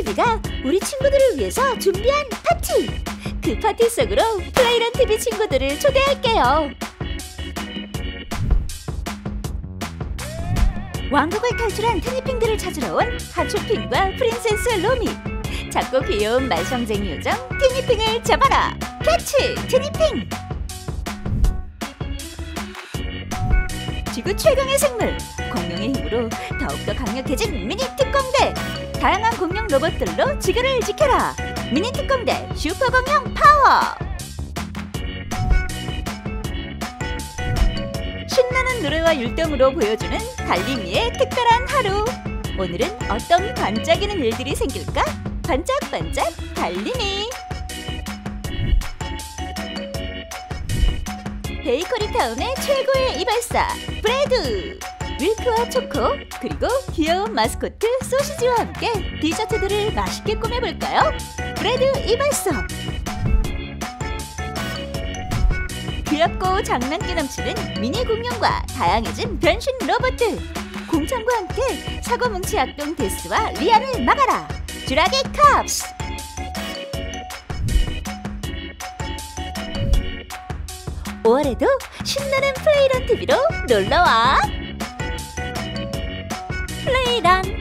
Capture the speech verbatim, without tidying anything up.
티비가 우리 친구들을 위해서 준비한 파티! 그 파티 속으로 플레이런 티비 친구들을 초대할게요. 왕국을 탈출한 티니핑들을 찾으러 온 하츄핑과 프린세스 로미. 작고 귀여운 말썽쟁이 요정 티니핑을 잡아라! 캐치 티니핑! 지구 최강의 생물! 공룡의 힘으로 더욱더 강력해진 미니 특공대! 다양한 공룡 로봇들로 지구를 지켜라! 미니 특공대 슈퍼 공룡 파워! 신나는 노래와 율동으로 보여주는 달림이의 특별한 하루! 오늘은 어떤 반짝이는 일들이 생길까? 반짝반짝 달림이! 베이커리 타운의 최고의 이발사 브레드! 밀크와 초코, 그리고 귀여운 마스코트 소시지와 함께 디저트들을 맛있게 꾸며볼까요? 브레드 이발소! 귀엽고 장난기 넘치는 미니 공룡과 다양해진 변신 로봇들! 공창과 함께 사고뭉치 악동 데스와 리안을 막아라! 쥬라기 캅스! 오월에도 신나는 플레이런 티비로 놀러와! 플레이런